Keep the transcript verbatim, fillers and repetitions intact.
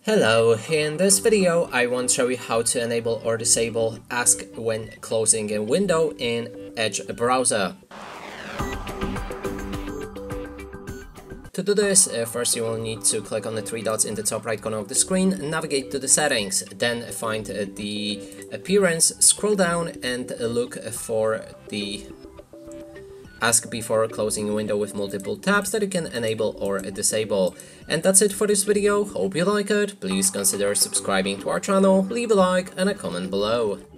Hello, in this video I want to show you how to enable or disable Ask when closing a window in Edge browser. To do this, uh, first you will need to click on the three dots in the top right corner of the screen, navigate to the settings, then find uh, the appearance, scroll down and look for the Ask before closing a window with multiple tabs that you can enable or disable. And that's it for this video. Hope you like it. Please consider subscribing to our channel, leave a like and a comment below.